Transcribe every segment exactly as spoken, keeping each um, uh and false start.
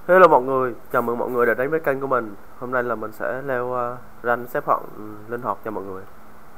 Hello mọi người, chào mừng mọi người đã đến với kênh của mình. Hôm nay là mình sẽ leo uh, rank xếp hạng um, linh hoạt cho mọi người.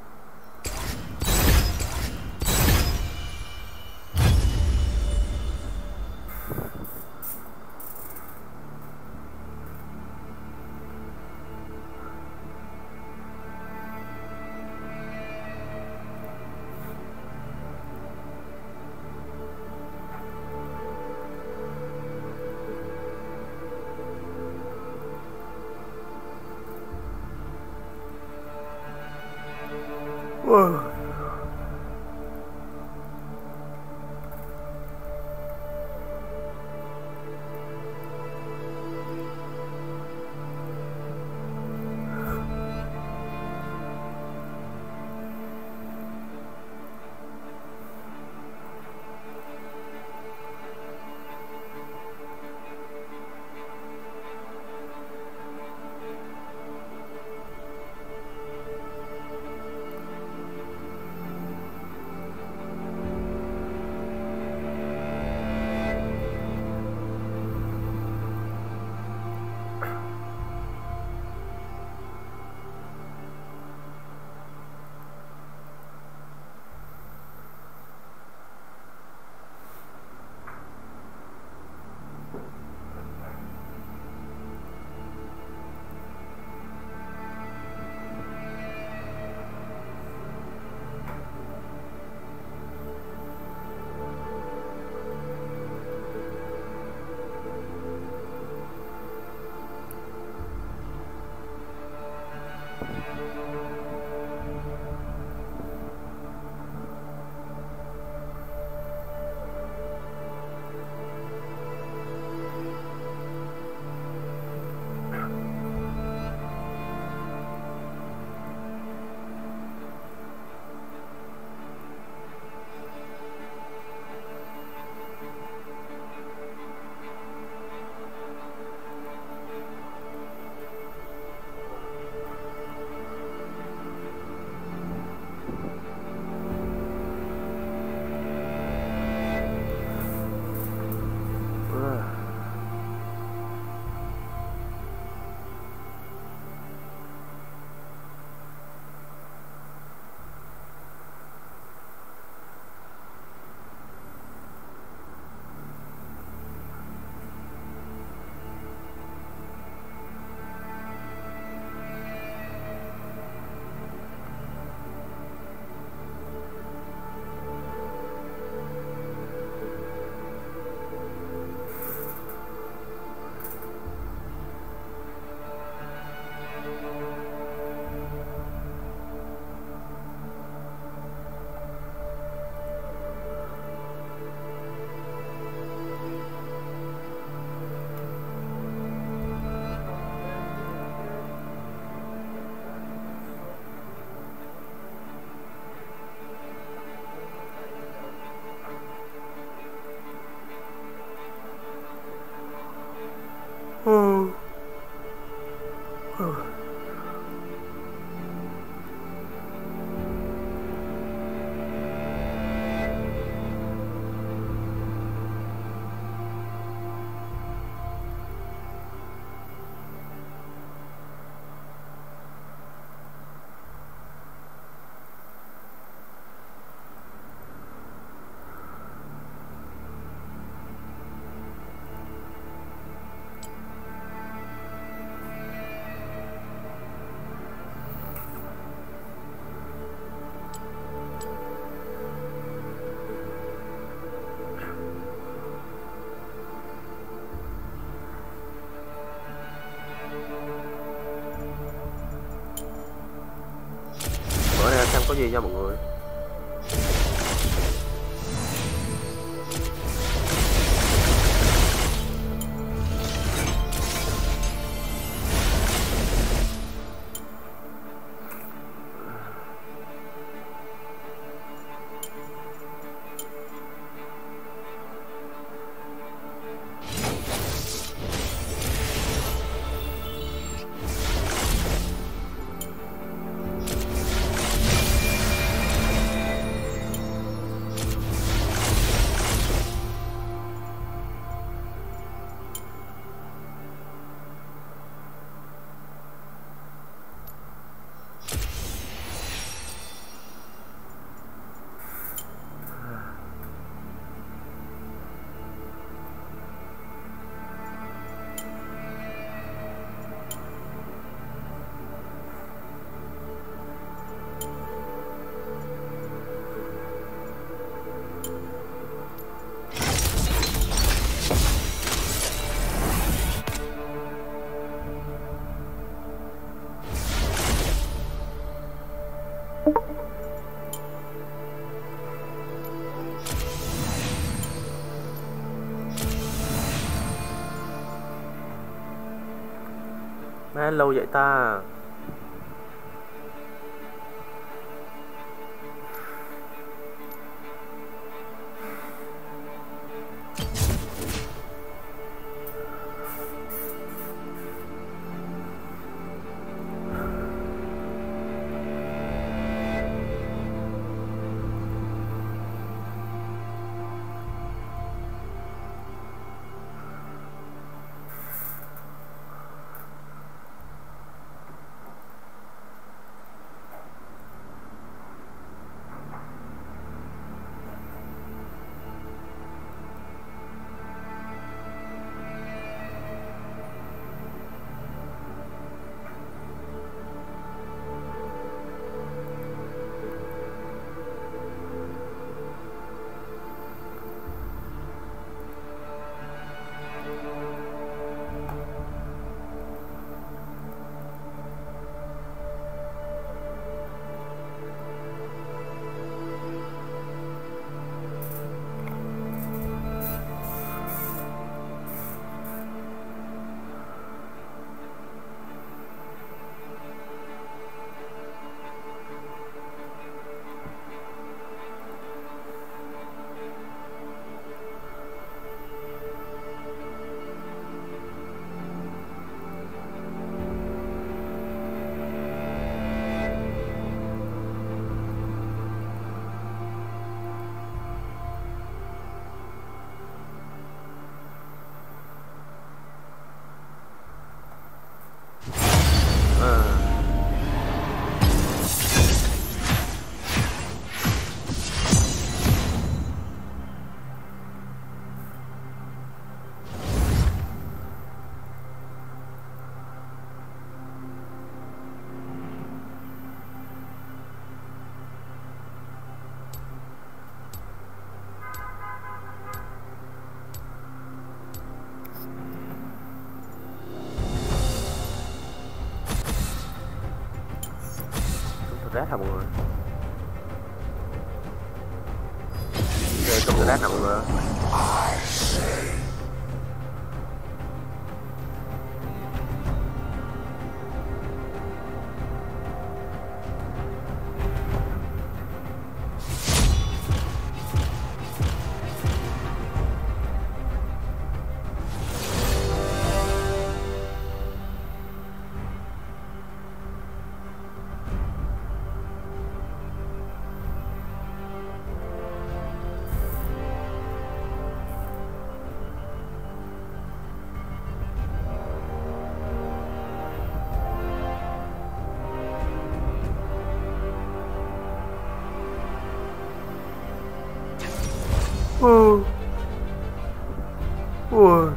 Wow. Hmm. Mở ra xem có gì nha mọi người. Má lâu vậy ta. Rát hả mọi người? Ok, công rát nè mọi người. Ừ. Ui.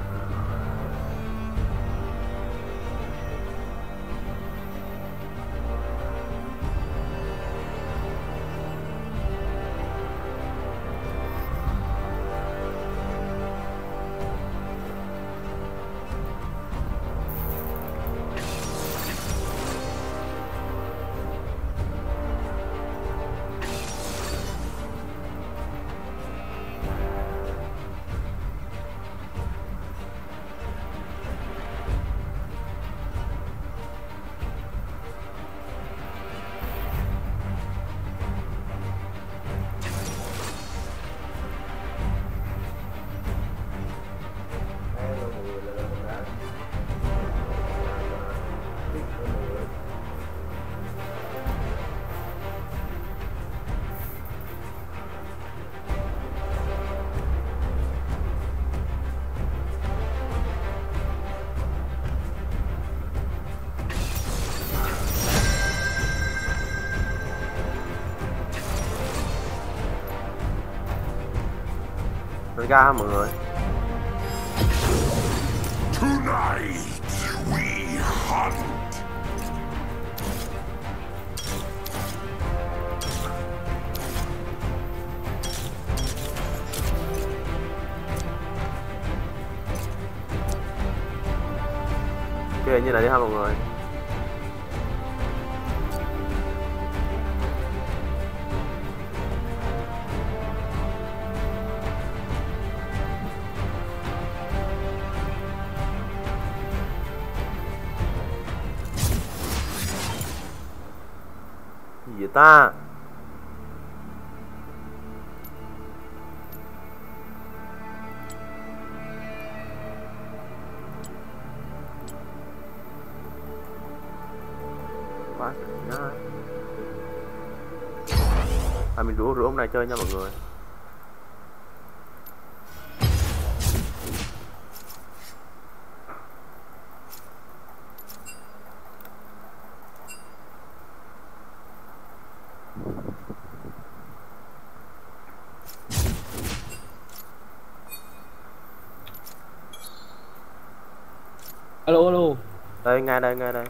Mình ra ha mọi người. Tonight we hunt. Ok, như này đi ha mọi người. ta. Quá nhá. À, mình rủ rủ hôm nay chơi nha mọi người. Alo alo. Đây, ngay đây, ngay đây.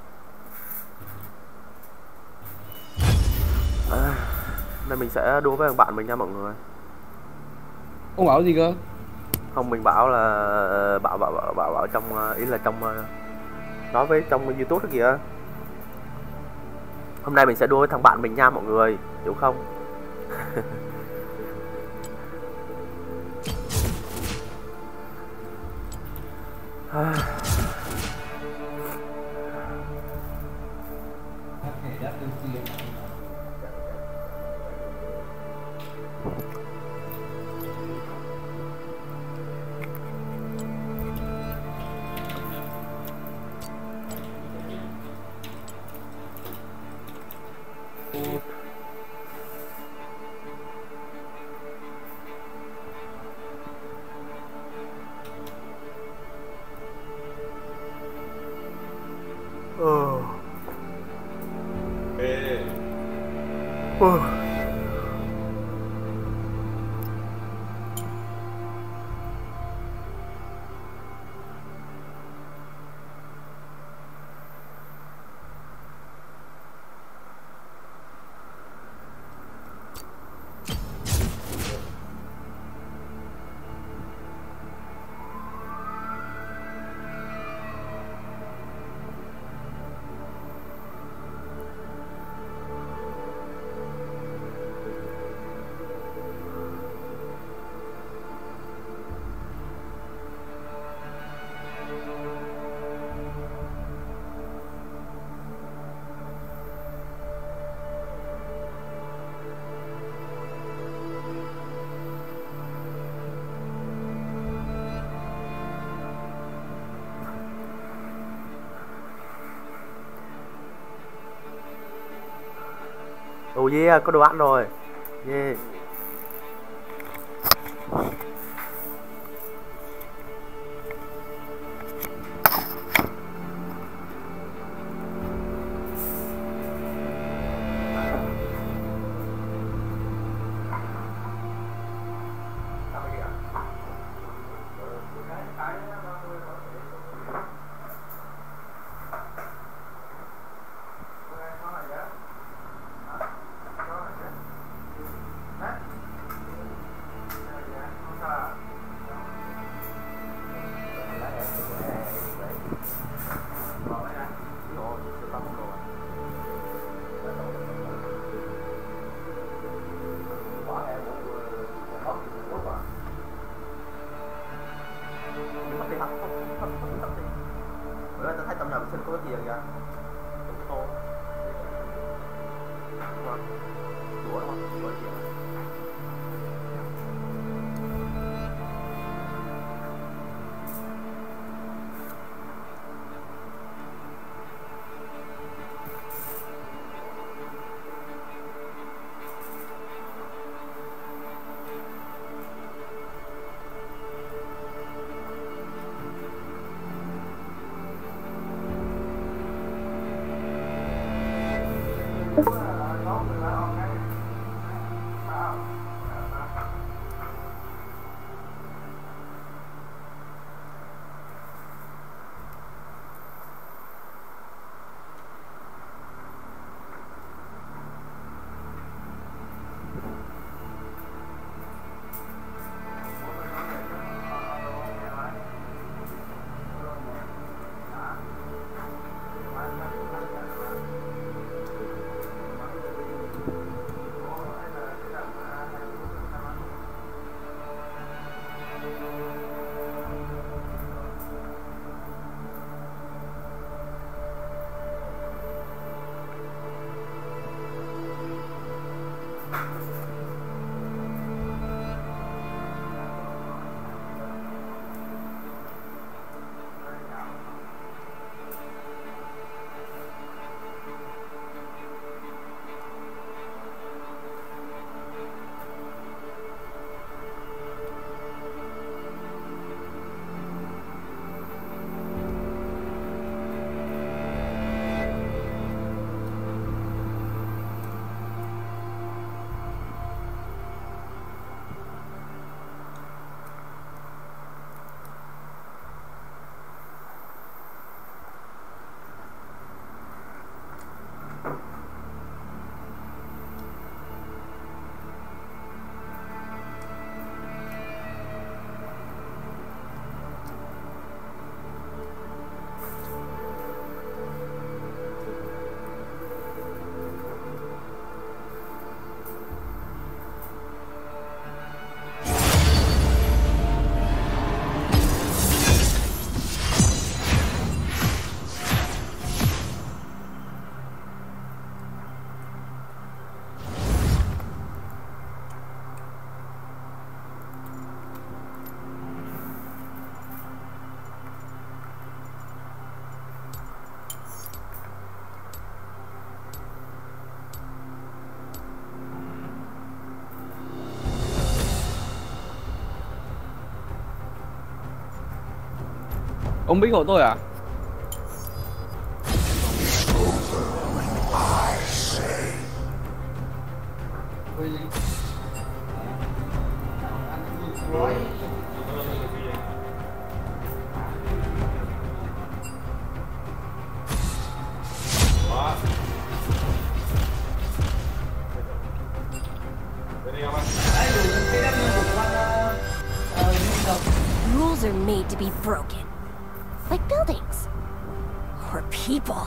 À, đây mình sẽ đua với thằng bạn mình nha mọi người. Ông bảo gì cơ? Không, mình bảo là bảo bảo bảo bảo, bảo trong ý là trong nói với trong YouTube đó kìa. Hôm nay mình sẽ đua với thằng bạn mình nha mọi người, hiểu không? Ờ. Ê. Ờ. Oh yeah, có đồ ăn rồi. Yeah. Ông Bích hộ tôi à? Rules are made to be broken. Like buildings. Or people.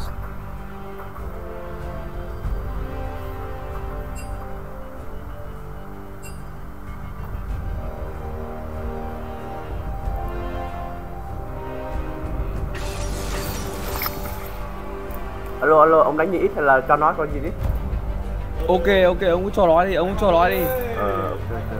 Alo alo, ông đánh gì ít hay là cho nói con gì đi? Ok ok, ông cứ cho nói đi, ông cứ cho nói đi. Ờ, ok, ok.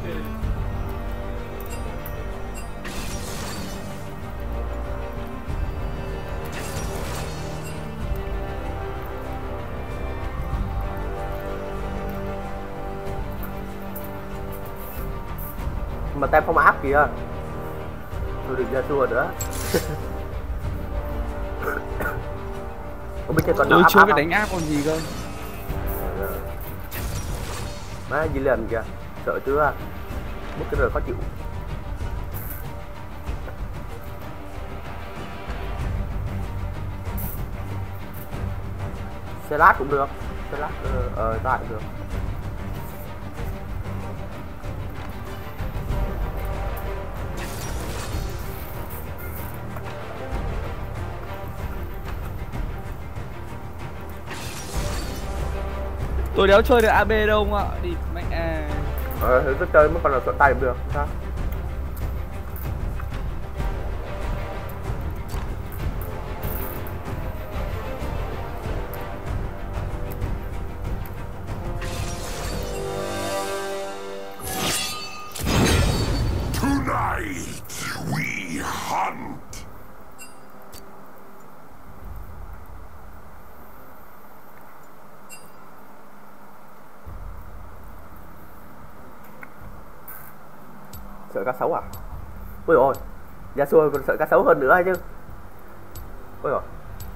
Mà tem không áp kìa. Tôi được ra xua nữa. Không biết chơi còn nào Tôi áp chưa áp biết không? đánh áp còn gì cơ. Má gì lên kìa. Sợ chưa? Mất cái rồi khó chịu. Xe lát cũng được. Xe lát ờ, ờ tại cũng được. Tôi đéo chơi được a bê đâu ông ạ. Đi mẹ à. Ờ, thì cứ chơi mới còn là soạn tay cũng được, sao? Tonight we hunt. Sợ cá sấu à? Ôi ôi, da xua còn sợ cá sấu hơn nữa hay chứ. Ôi ôi.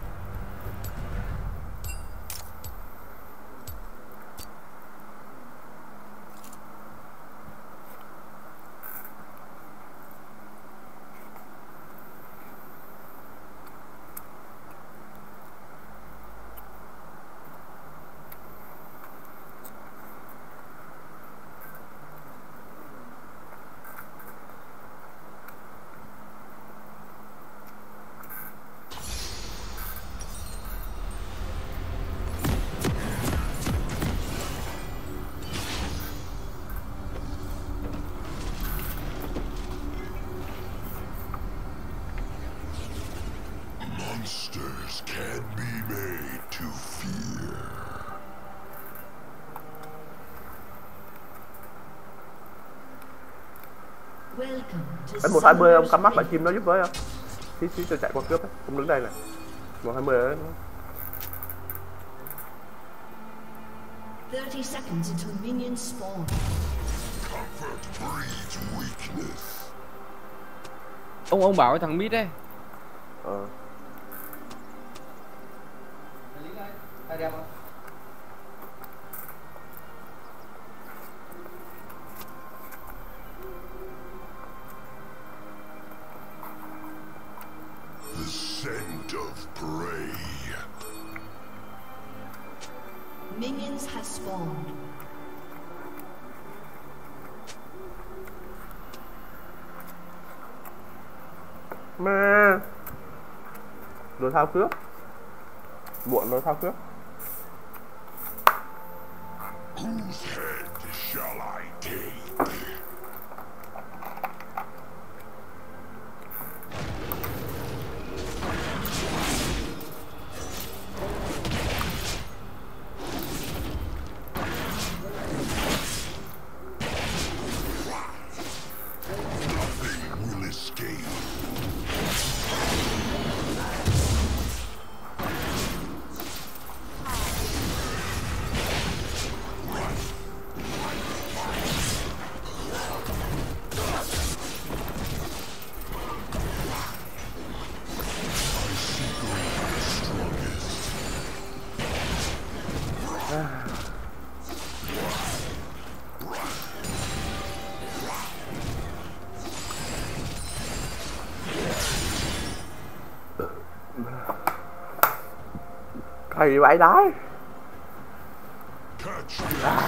Monsters can be made to fear. Cái một hai mươi ông cắm mắt bạn chim nó giúp với không? Xí xí cho chạy qua cướp ấy, ông đứng đây này. Một hai mươi đấy. thirty seconds until minions spawn. Comfort breeds weakness. Ông ông bảo cái thằng mít đây. Ờ. The scent of prey. Minions have spawned. Mẹ. Rồi thao cướp. Muộn rồi thao cướp. Whose head shall I take? Nothing will escape. Thầy vãi đái. À.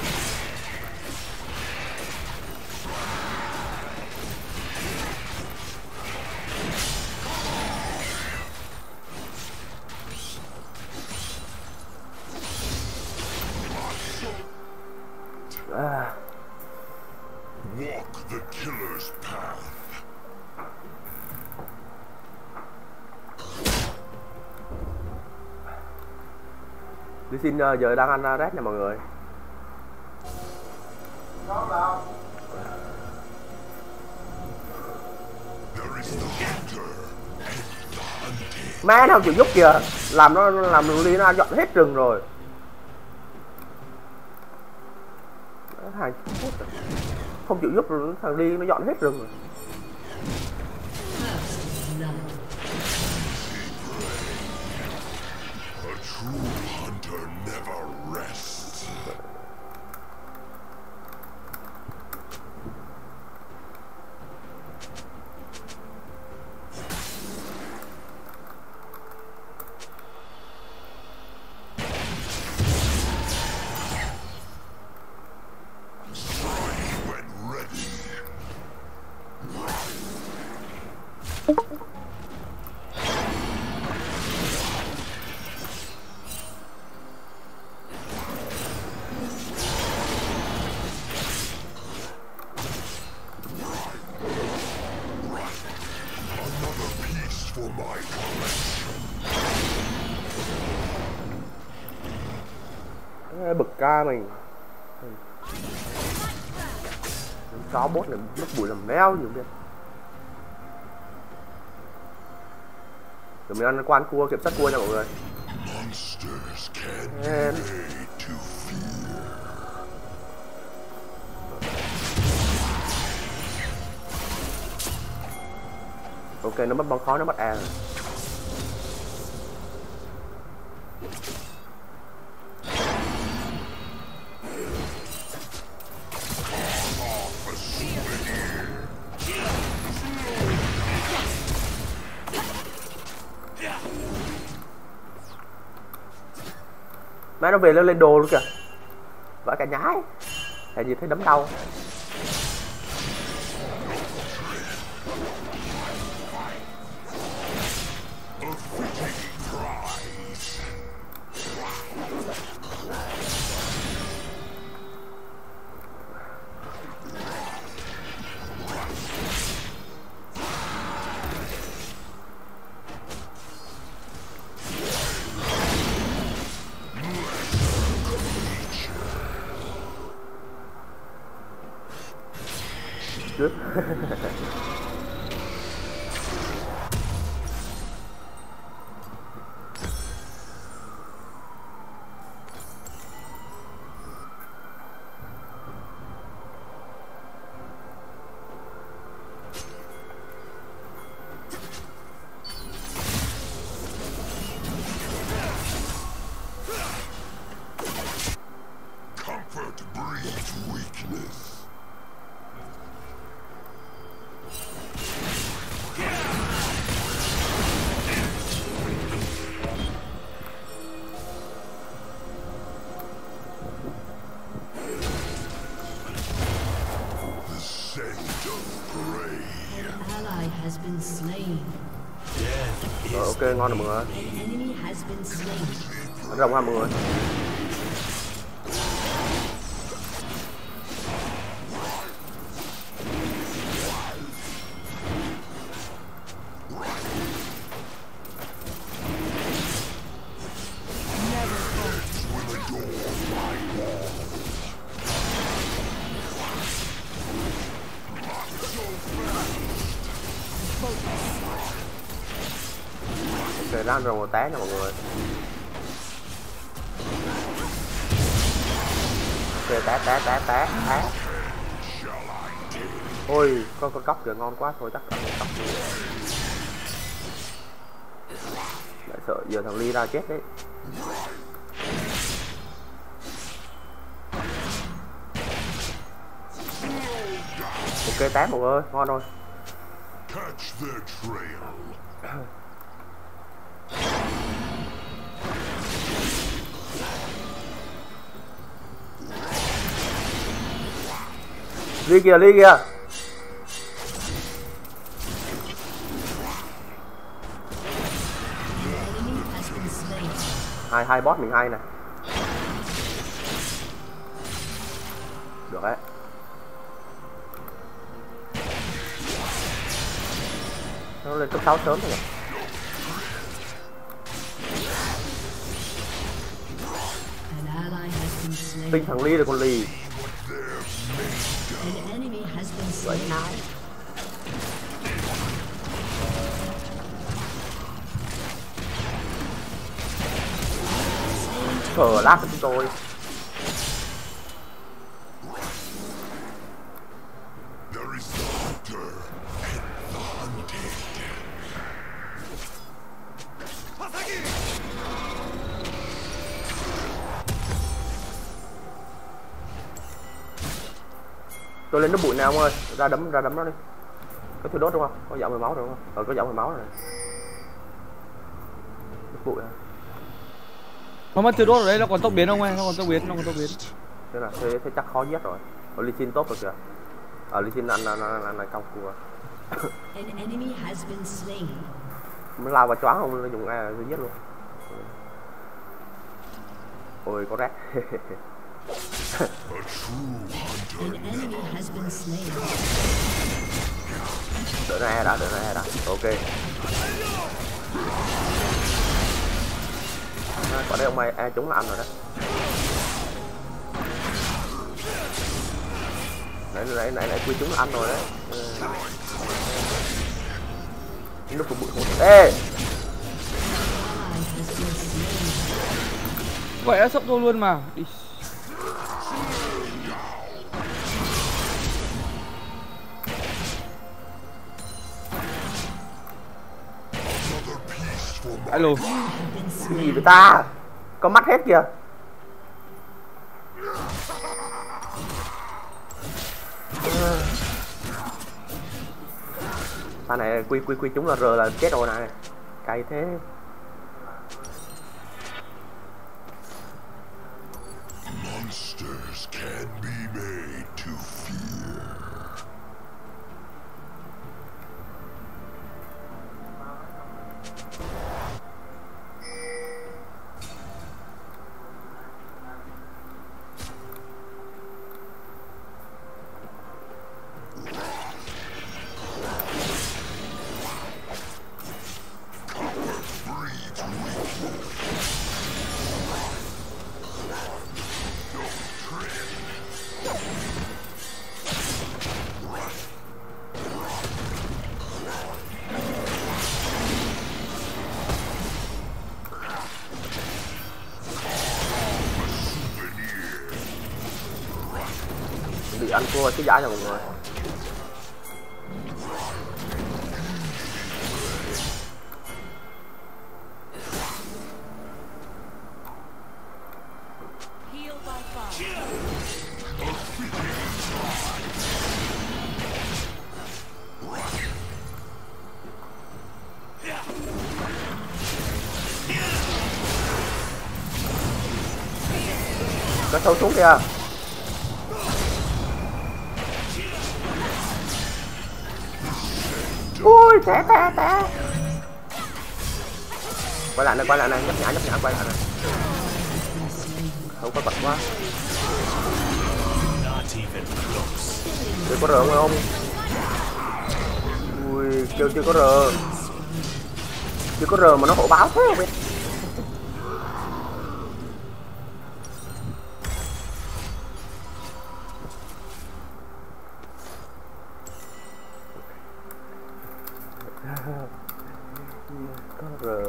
À. Walk the killer's path. Đi xin uh, giờ đang ăn uh, red nha mọi người. Má nó không chịu giúp kìa, làm nó làm đi nó dọn hết rừng rồi. Thằng không chịu giúp rồi, thằng đi nó dọn hết rừng rồi. A true hunter never rests. Bực ca mình. Chó bốt này mất bụi làm mèo nhiều biết. Rồi mình ăn quan cua, kiểm soát cua nha mọi người. And... ok, nó mất băng khói, nó mất A rồi. Má nó về nó lên đồ luôn kìa. Vãi cả nhái. Tại vì thấy đấm đau. Good. Comfort breeds weakness. Rồi ok, ngon rồi mọi người. Bắn rồng ha mọi người. Ok, nó ăn rồng một té nha mọi người. Ok, té té té té té. Ôi, con con cóc kìa, ngon quá, thôi chắc ăn con cóc. Lại sợ giờ thằng Ly ra chết đấy. Ok, té mọi người, ngon rồi. Ly kìa, ly kìa. Hai hai boss mình hay này. Được đấy. Nó lên cấp sáu sớm thôi. Tinh thằng Ly rồi con Ly. Vậy nào? Cờ lát của chúng tôi. Tôi lên nó bụi nào ông ơi, ra đấm ra đấm nó đi. Có thứ đốt đúng không? Có dạo mười máu rồi đúng không? Ờ có dạo mười máu rồi. Bụi à. Nó mất thứ đốt ở đây, nó còn tốc biến không ơi, nó còn tốc biến, nó còn tốc biến. Thế là thế, thế chắc khó giết rồi. Ở Ly Sin tốt rồi kìa. Ở Ly Sin ăn ăn ăn ăn, ăn cong cua. Mới lao vào choáng không, nó dùng A rồi giết luôn. Ôi có rác. Đợi nó E đã, đợi nó E đã. Ok. À, quả đây ông mày E chúng là ăn rồi đó. Nãy nãy nãy nãy quy chúng là ăn rồi đấy. Lúc của bụi không. Ê. Vậy đã sốc tôi luôn mà. Đi. Alo. Gì vậy ta? Có mắt hết kìa. Pha này quy quy quy chúng là R là chết rồi này. Cay thế. Monsters can be made to fear. Bị ăn thua cái giải rồi mọi người. Có sâu xuống kìa. Ui té té té. Quay lại này, quay lại này, nhấp nhả nhấp nhả quay lại này. Không có bật quá. Chưa có rờ không? Ui kêu chưa có rờ. Chưa có rờ mà nó hộ báo thế không biết. Có rờ.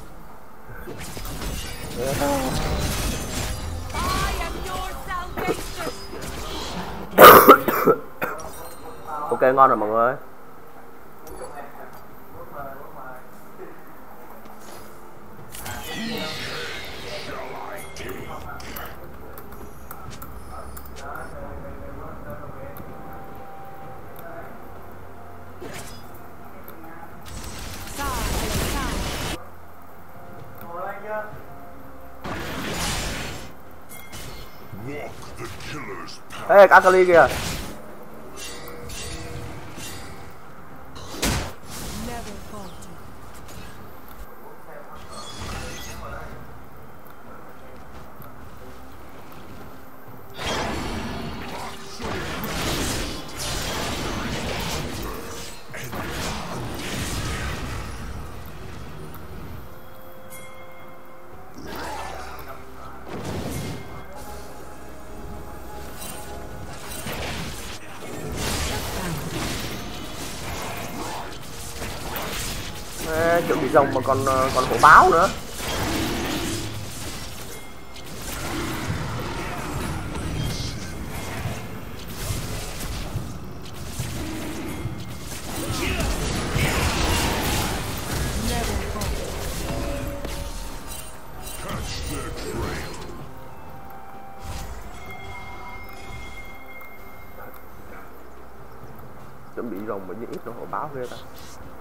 Ok ngon rồi mọi người. Ê, Akali kìa. Ê, chuẩn bị rồng mà còn còn hổ báo nữa. Chuẩn bị rồng mà như ít nó hổ báo ghê ta.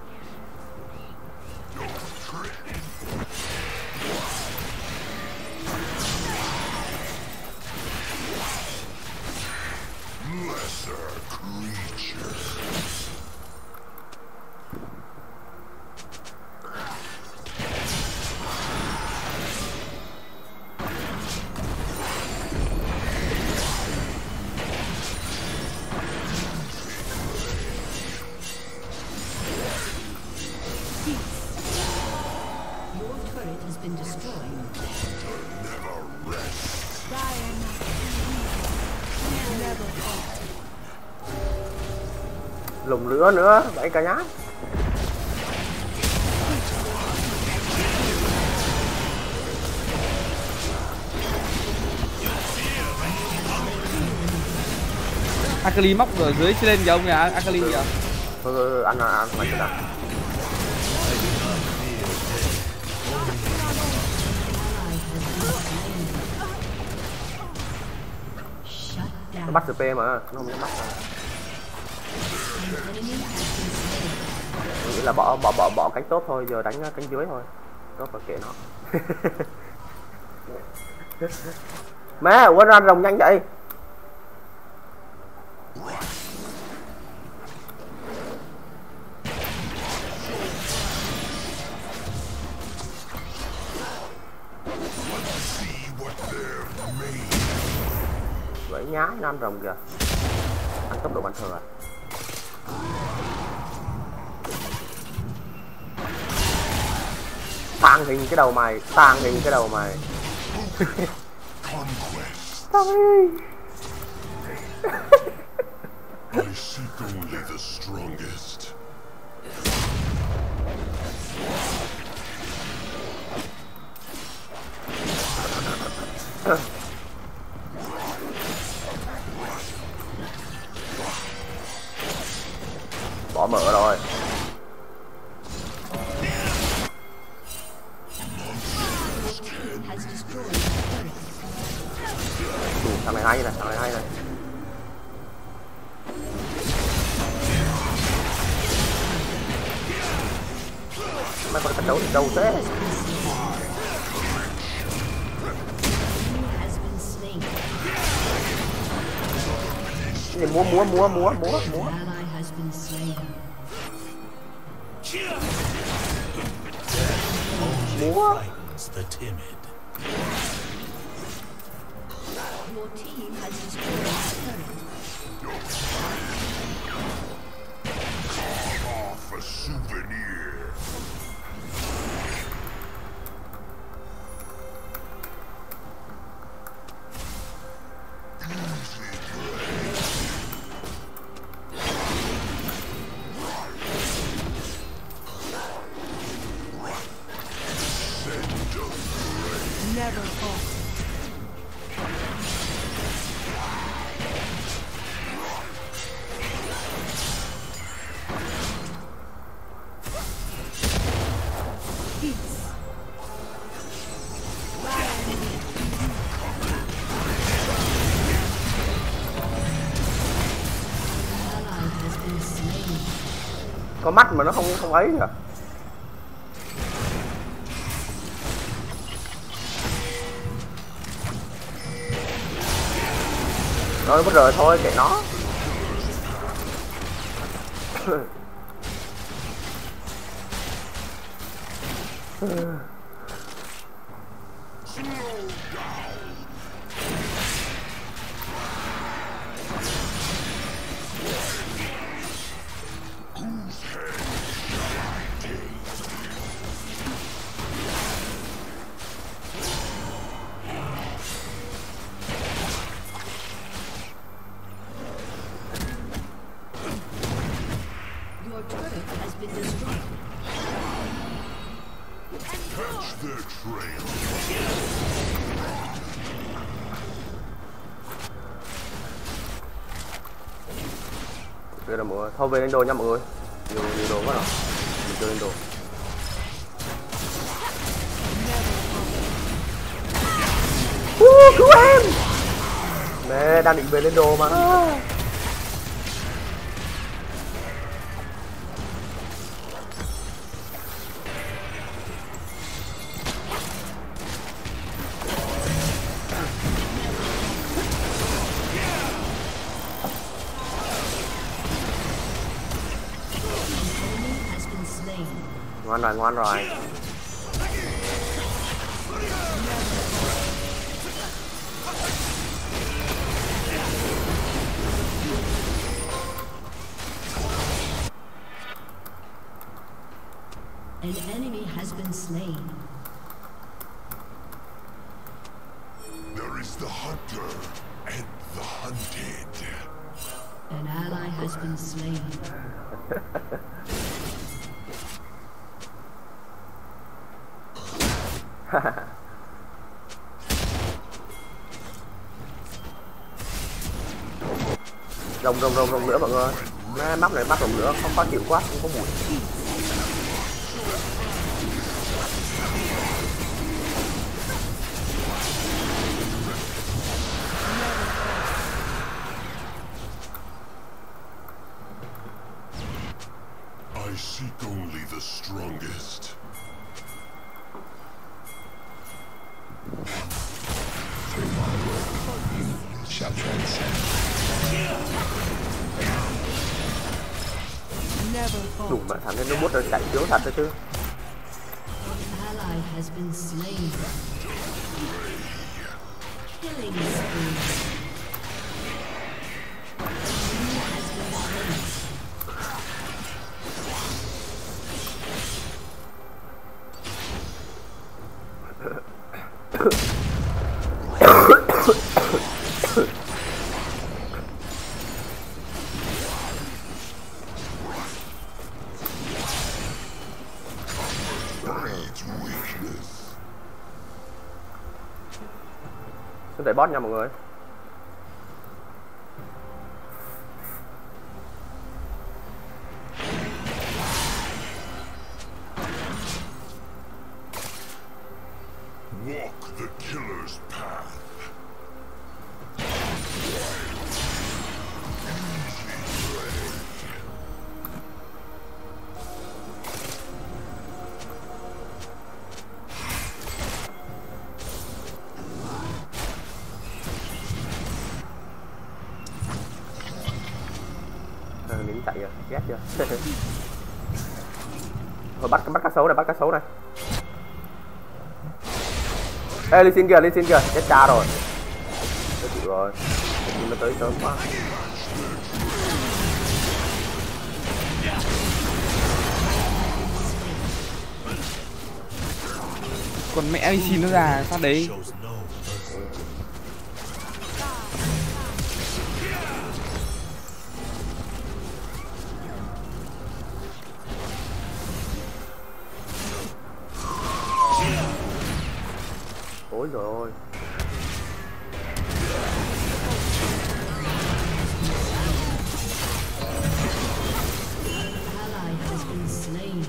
Lesser creatures. Your turret has been destroyed. Never rest. Lùng lửa nữa, vậy cả nhá. Akali móc ở dưới lên kìa ông kìa, Akali kìa. Thôi ăn ăn ăn phải ăn. Shut Nó down. bắt từ P mà, nó không bắt. Tôi nghĩ là bỏ bỏ bỏ bỏ cánh tốt thôi, giờ đánh cánh dưới thôi. Tốt và kệ nó. Má, quên ra rồng nhanh vậy. Vậy nhái nó ăn rồng kìa. Ăn tốc độ bàn thờ à. Tàng hình cái đầu mày, tàng hình cái đầu mày. Tàng hình. I seek only the strongest. Bỏ mở rồi. Has destroyed the turret. Đủ, thằng này hay này, thằng này hay này. Mày còn trận đấu thì đâu thế? Has been slain. Cái này múa múa múa múa múa múa. An ally has been slain. Múa. The timid. Your team has destroyed the turret. Off a souvenir. Never fall. Ally has been slain. Có mắt mà nó không không ấy kìa. Rồi mất rồi thôi kệ nó. Your turret has been destroyed. Catch their trail. Đây là mua thôi về lên đồ nha mọi người. Nhiều nhiều đồ quá rồi. Mình chơi lên đồ. Uh, cứu em. Nè đang định về lên đồ mà. Ngoan rồi, ngoan rồi. An enemy has been slain. There is the hunter and the hunted. An ally has been slain. Rồng rồng rồng rồng nữa mọi người. Má map này bắt rồng nữa, không khó chịu quá, không có mùi. I seek only the strongest. Shall transcend. Đủ mà thằng nên nó bút rồi chạy thiếu thật đấy chứ. Ally has been slain. Killing spree. Xin đẩy boss nha mọi người. Walk the killer's path. Lính chạy rồi, ghét chưa? Thôi bắt bắt cá sấu này, bắt cá sấu này. Ê, Ly Sin kìa, Ly Sin kìa, chết cha rồi. Tôi chịu rồi, nó tới sớm quá. Còn mẹ Ly Sin nó ra phát đấy. Ôi trời ơi. Ally has been slain.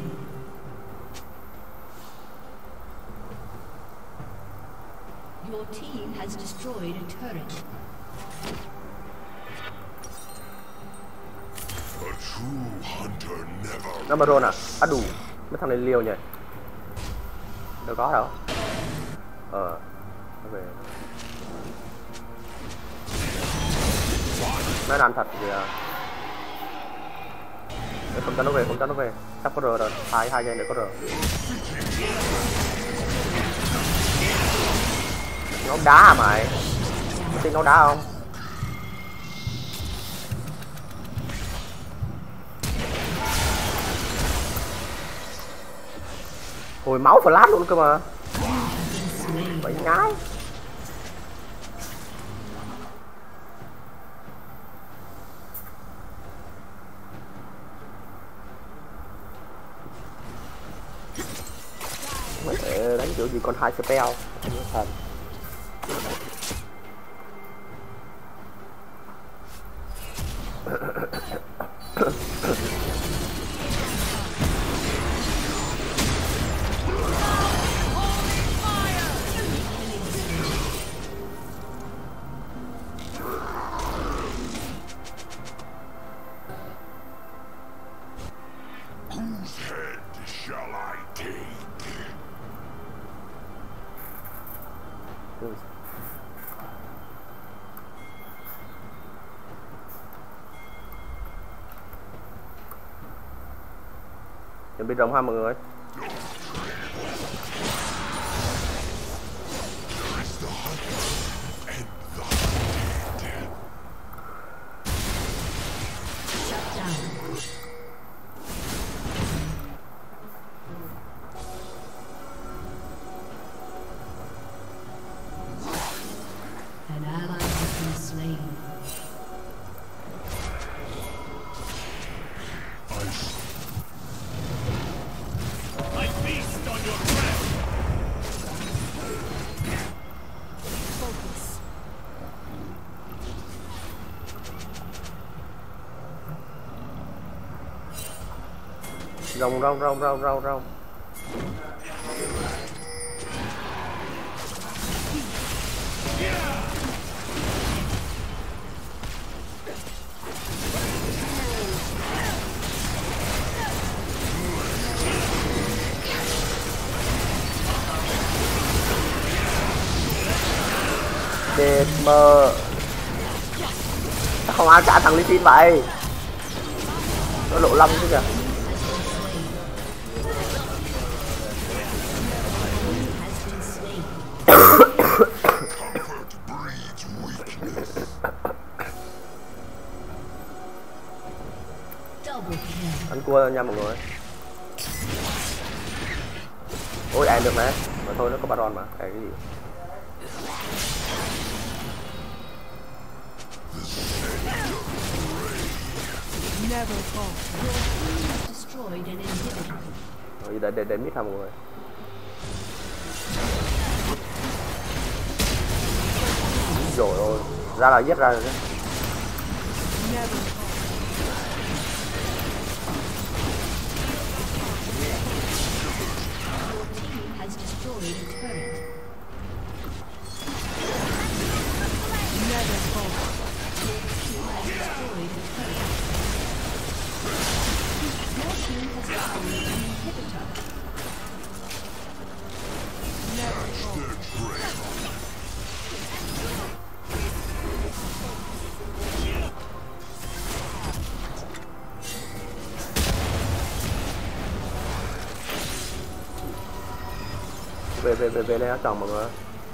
Your team has destroyed a turret. A true hunter never. Nó mà rôn à? À đủ. Mấy thằng này liều nhỉ? Đâu có đâu. Ờ. Nó về. Nói ăn thật thì à... không cho nó về, không cho nó về. Sắp có R rồi, hai hai giây nữa có R. Ngáo đá à mày? Mày tin ngáo đá không? Hồi máu flash luôn cơ mà. Vậy ngái. Mày sẽ đánh kiểu gì con hai spell thần. Chuẩn bị rồng ha mọi người. An ally has been slain. Rồng rồng rồng rồng rồng rồng. Chết mơ. Sao không ai trả thằng Ly Xin vậy? Nó lộ lâm chứ kìa. Ăn cua nha mọi người. Ôi ăn được nè. Mà thôi nó có baron mà, cái gì. Rồi để để để mít ha mọi người. Rồi ôi, ra là giết ra rồi đấy. Về về về về đây nó trồng mọi người.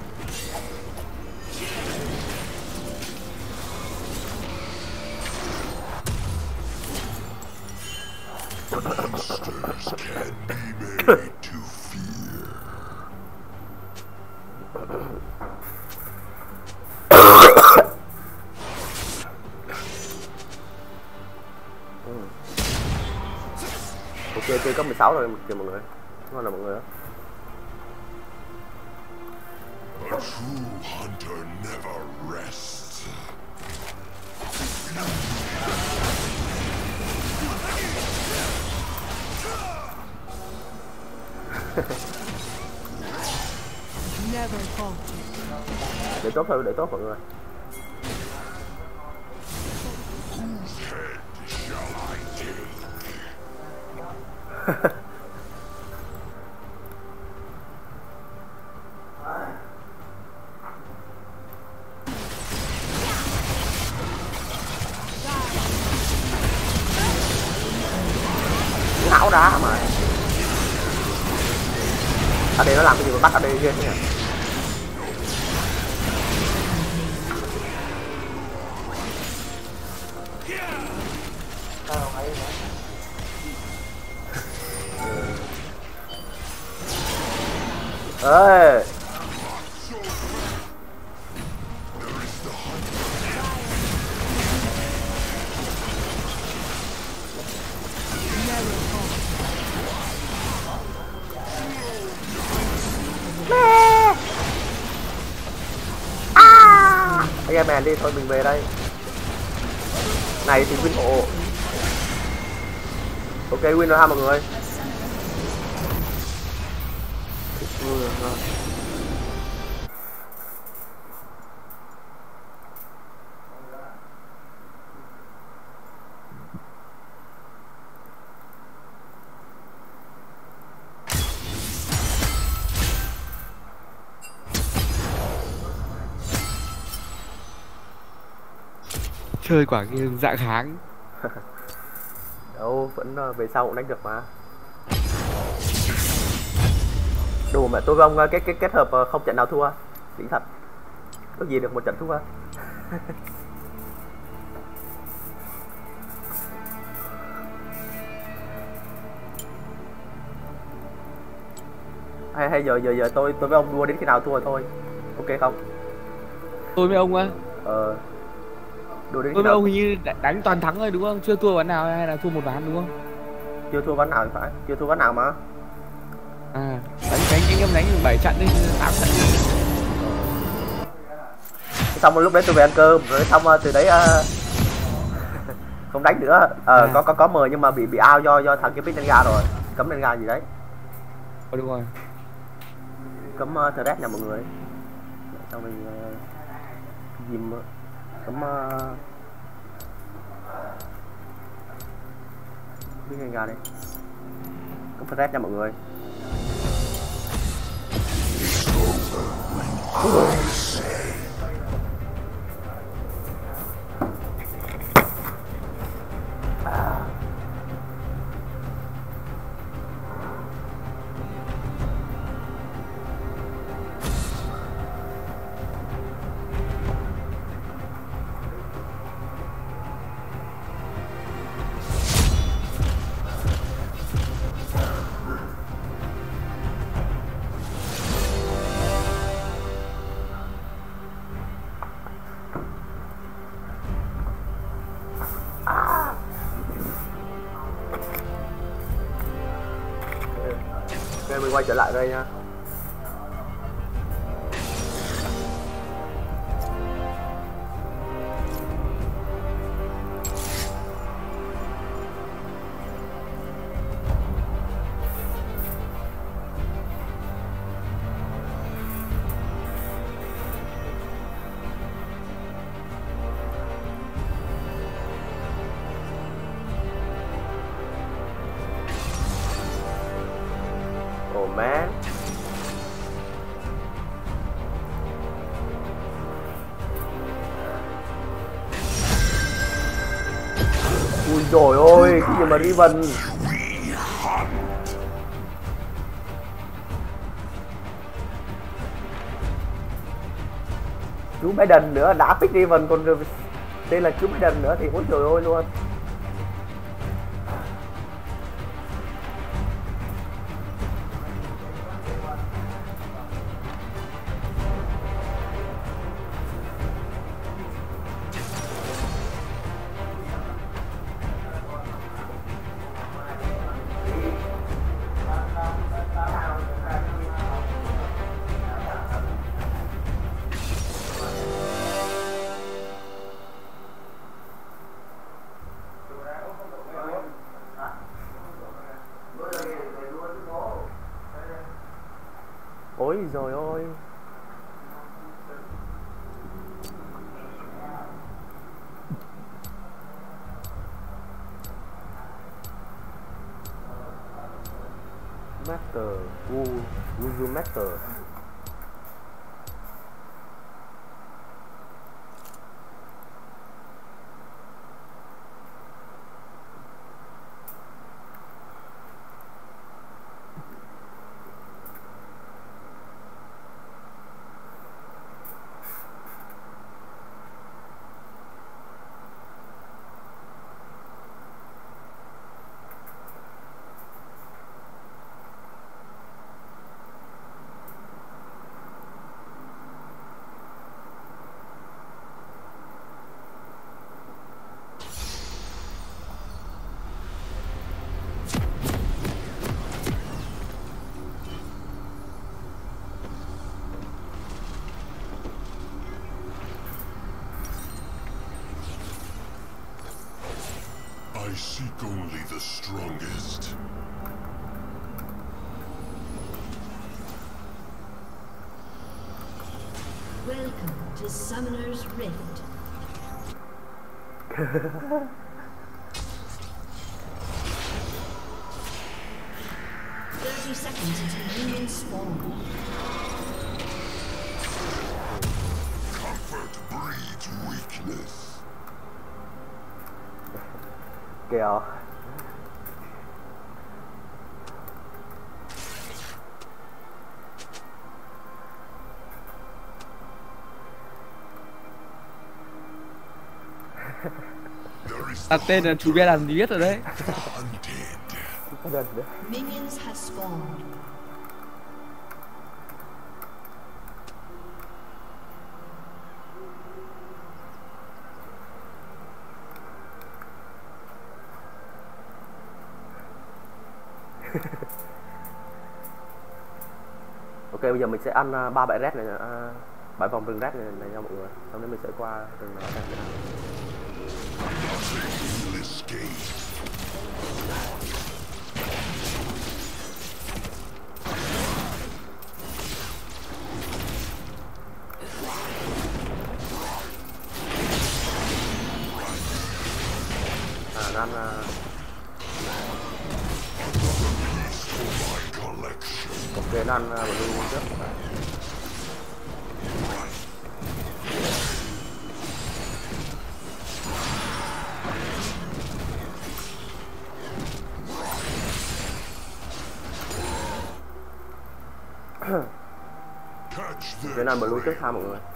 Monsters can be made to fear. Ok, chơi cấp mười sáu rồi kìa mọi người. Ngon là mọi người đó. A true hunter never rests. Để tốt thôi, để tốt mọi người. Whose head shall I take? ở đây nó làm cái gì mà bắt ở đây ghê thế nhỉ? Ê anh em mèn đi thôi mình về đây. Này thì win hộ. Ok win rồi ha mọi người. Chơi quả kia dạng kháng. Đâu vẫn uh, về sau cũng đánh được mà. Đủ mà tôi với ông uh, kết kết kết hợp uh, không trận nào thua. Đỉnh thật. Có gì được một trận thua. hay hay giờ giờ giờ tôi tôi với ông đua đến khi nào thua thôi. Ok không? Tôi với ông á. Ờ đua đến Tôi khi với nào? ông hình như đánh toàn thắng rồi đúng không? Chưa thua ván nào hay là thua một ván đúng không? Chưa thua ván nào thì phải. Chưa thua ván nào mà. À, đánh đánh anh em đánh bảy trận đến tám trận. Xong lúc đấy tôi về ăn cơm rồi xong từ đấy uh, không đánh nữa. Ờ à. có có có mời nhưng mà bị bị out do do thằng kia pick lên ga rồi, cấm lên ga gì đấy. Ờ đúng rồi. Cấm uh, thread nha mọi người. Xong mình uh, dìm cấm uh, pick lên ga đi. Cấm thread nha mọi người. Ok mình quay trở lại đây nha. Oh man. Ui dồi ôi, cái gì mà Riven. Chú Biden nữa, đã pick Riven còn tên là chú Biden nữa thì ôi dồi ôi luôn. Ôi rồi ôi. Master, Wu, Wu Master. I seek only the strongest. Welcome to Summoner's Rift. Thirty seconds until minions spawn. Comfort breeds weakness. Kìa. Đặt tên là chú bé làm gì biết rồi đấy. Minions have spawned. Ok, bây giờ mình sẽ ăn uh, ba bãi red này, uh, bãi vòng rừng red này, này nha mọi người. Sau đó mình sẽ qua rừng này. À, nó ăn uh... ok, nó ăn uh, blue trước. Cái này blue trước ha mọi người.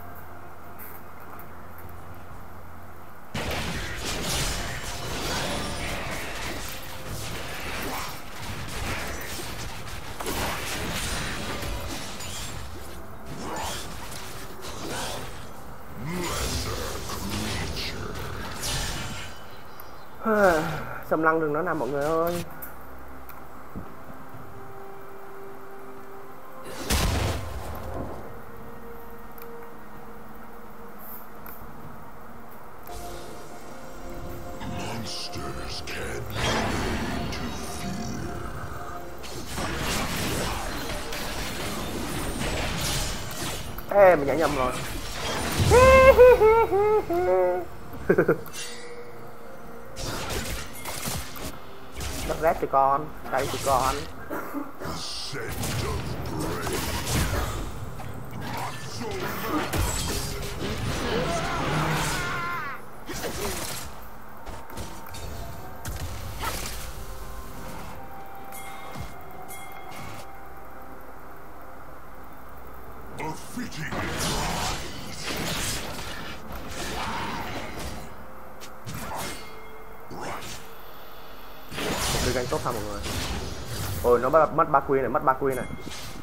Xâm lăng đừng nói nào mọi người ơi. Ê, mình nhảy nhầm rồi. Đất rét cho con, cây cho con. Được ganh tốt ha mọi người. Ôi nó mất, mất ba quy này, mất ba quy này.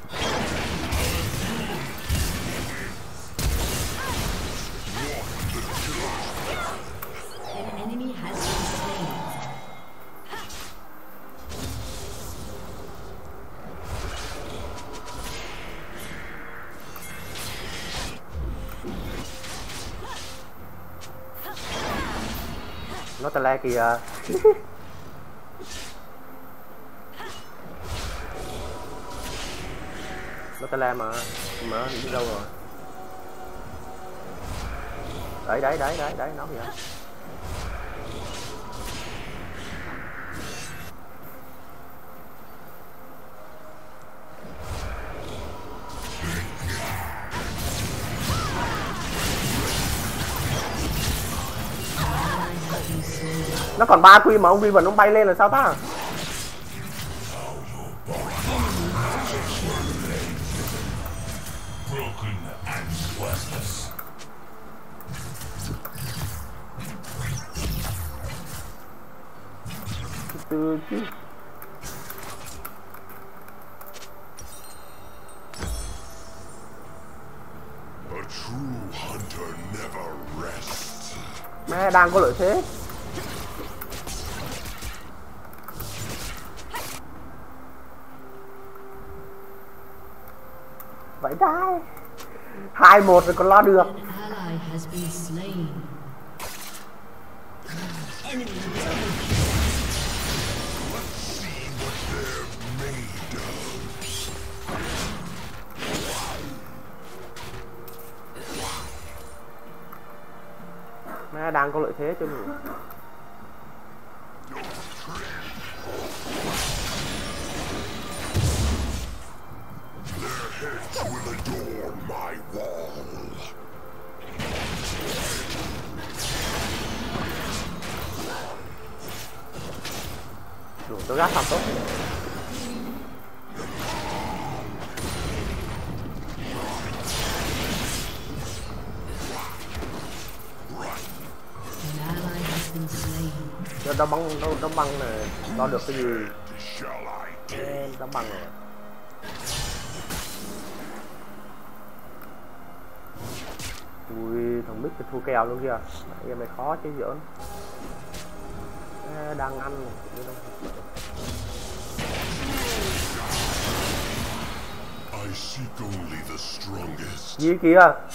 Nó tele kìa. Nó tele mà mà đi đâu rồi? Đấy đấy đấy đấy đấy nó kìa. Nó còn ba quy mà ông Riven ông bay lên là sao ta? Từ chứ. Mẹ đang có lợi thế. Vậy đây. hai một rồi còn lo được. An ally has been slain. Enemy đang có lợi thế chứ mình. Đủ tôi gác xong tốt. Nó đá băng, nó đá băng này, đo được cái gì? Ê, đá băng này. Ui, thằng Mít thua kèo luôn kìa. Giờ mày khó chứ giỡn. Ê, đang ăn này. Gì kìa?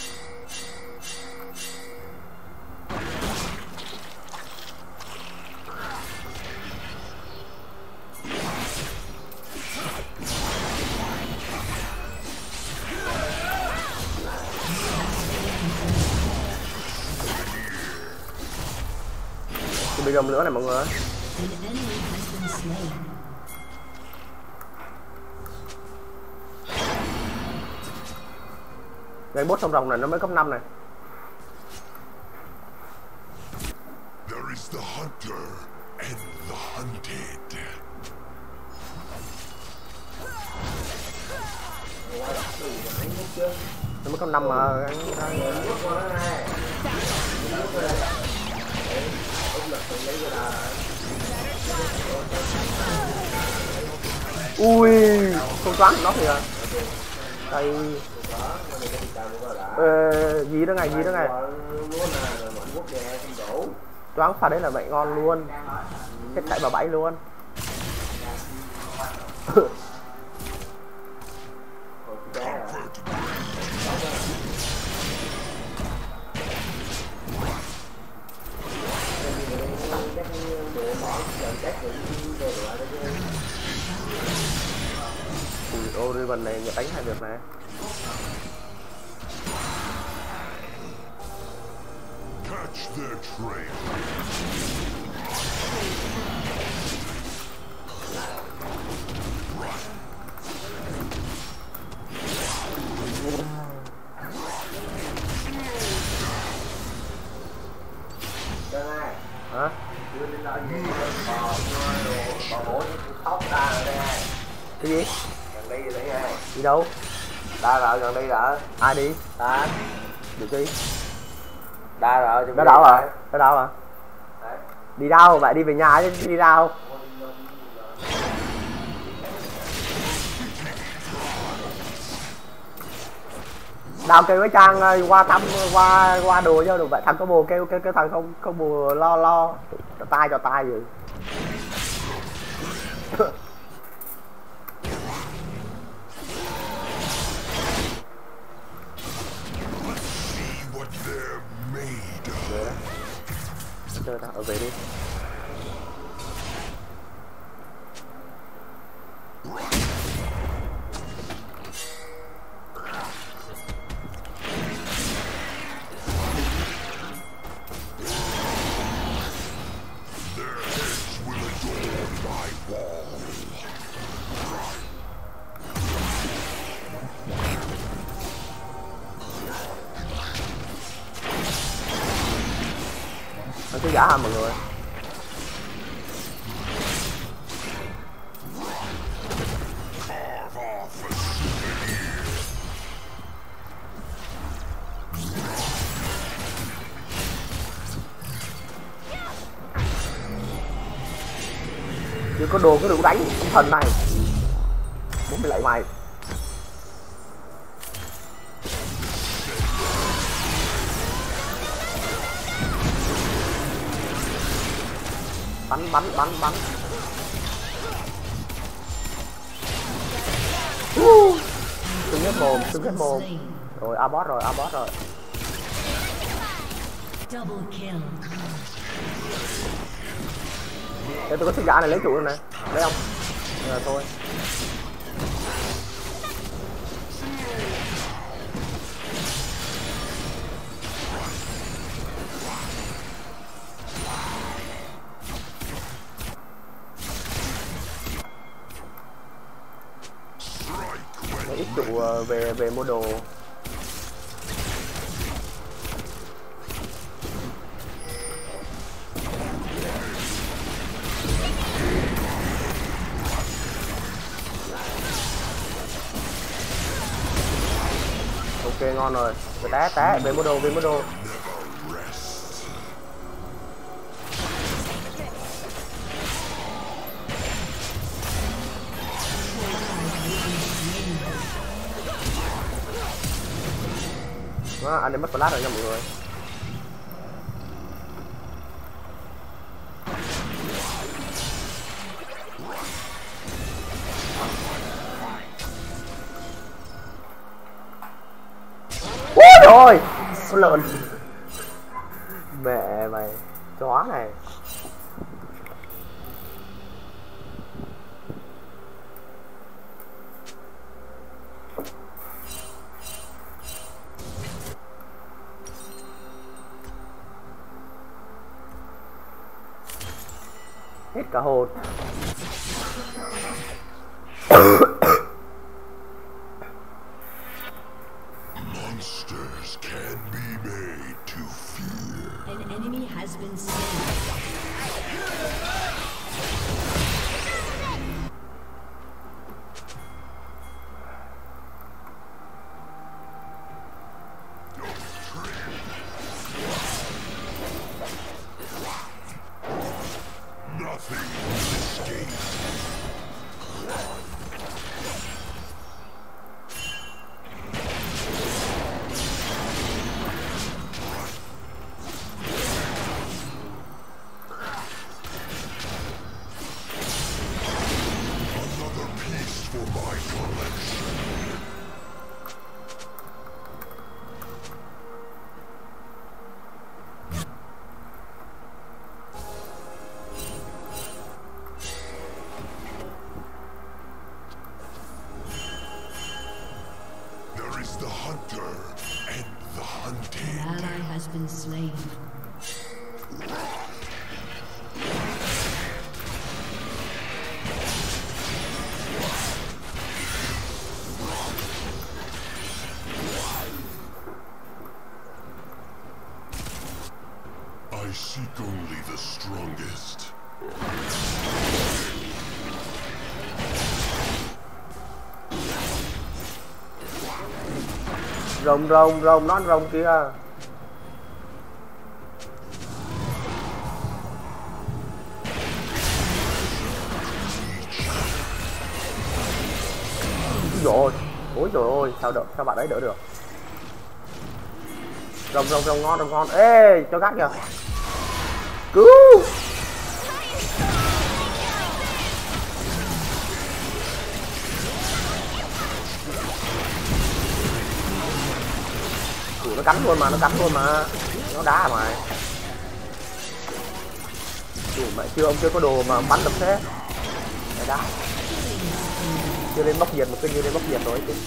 Bị gầm lửa này mọi người. Đây boss trong rồng này nó mới cấp năm này. There is the hunter and the hunted. Nó mới cấp năm mà. Ui, không toán nó kìa. Đây. Ờ, gì đó ngày, gì đó ngày. Toán pha đấy là vậy ngon luôn. Chết chạy vào bẫy luôn. Ui, ô ribbon này đánh hay được này. Catch their trail. Hả? Cái gì? Gần đi rồi đấy. Đi đâu? Đa rồi, gần đi rồi. Ai đi? Ta. Được đi. Đa rồi. Đá đâu à? Đá đâu à? Đi đâu? Vậy đi về nhà chứ đi đâu? Đào kêu cái Trang qua thăm qua qua đùa cho được vậy thằng có bồ kêu kêu cái thằng không không bồ lo lo cho tay cho tay vậy. Chơi ta ở về đi. Nó cứ giả hả mọi người? Chưa có đồ cứ đủ đánh ông thần này. Muốn bị lại mày. Bắn bắn bắn bắn. Uh, Sưng hết mồm, sưng hết mồm. Rồi abort rồi, abort rồi. Để tôi có sức giả này lấy trụ luôn này. Lấy không? Rồi thôi. Lấy ít trụ uh, về về mua đồ. Ok ngon rồi. Té té về mua đồ về mua đồ. Đó, anh em mất flash rồi nha mọi người. Ôi trời, con lợn. Mẹ mày, chó này. Hết cả hồn. Monsters can be made to fear. An enemy has been slain. The hunter and the hunted. An ally has been slain. I seek only the strongest. Rồng rồng rồng nó ăn rồng kia. Rồi, ôi trời ơi, sao đỡ, sao bạn ấy đỡ được? Rồng rồng rồng ngon rồng ngon. Ê, cho gắt kìa. Cứu. Nó cắn luôn mà, nó cắn luôn mà. Nó đá à mày. Chủ mẹ chưa, ông chưa có đồ mà bắn được thế. Mày đá. Chưa lên bóc diệt một cái như lên bóc diệt rồi chứ.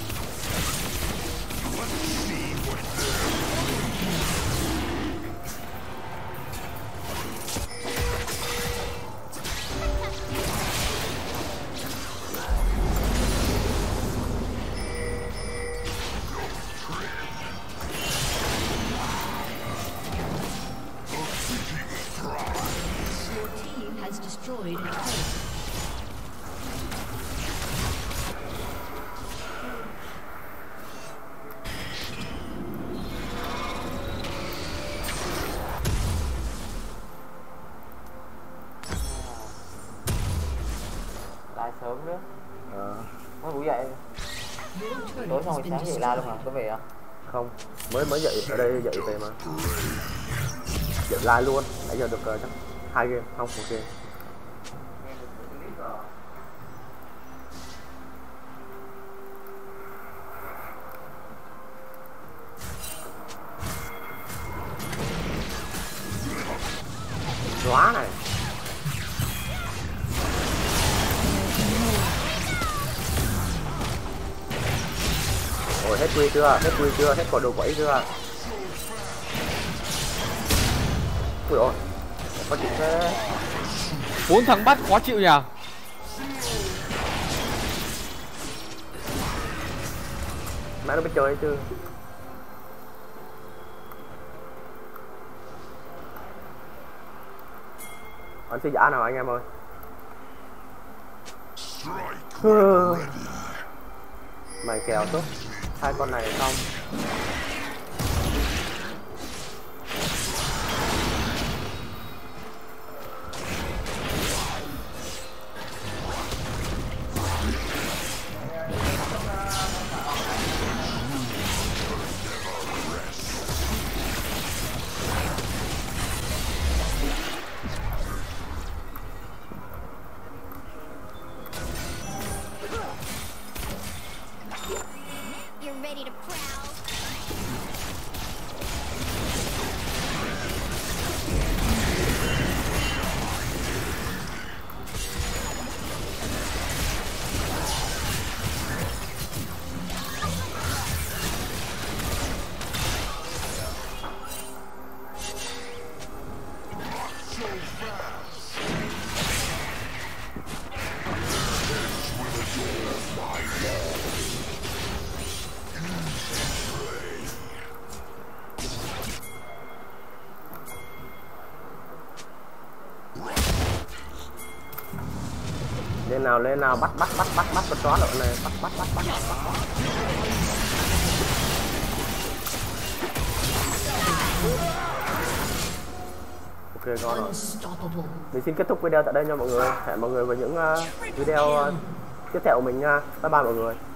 Destroyed a turret. Lại sớm nữa. Ờ. Mới ngủ dậy. Tối xong rồi sáng dậy la luôn hả? Có về không? Không, mới mới dậy ở đây dậy về mà. Dậy live luôn, nãy giờ được uh, chắc hai game, không một game. Quá này. Ôi hết quy chưa, hết quy chưa, hết quả đồ quẩy chưa. Ui ôi, khó chịu thế. Bốn thằng bắt khó chịu nhỉ. Mẹ nó biết chơi chứ. Anh sẽ giả nào anh em ơi. Mày kèo tốt hai con này không. You're ready to prowl. Lên nào lên nào, bắt bắt bắt bắt bắt con chó lợn này, bắt bắt bắt bắt bắt, bắt. Ok ngon rồi. Mình xin kết thúc video tại đây nha mọi người. Hẹn mọi người vào những uh, video uh, tiếp theo của mình nha. Bye bye mọi người.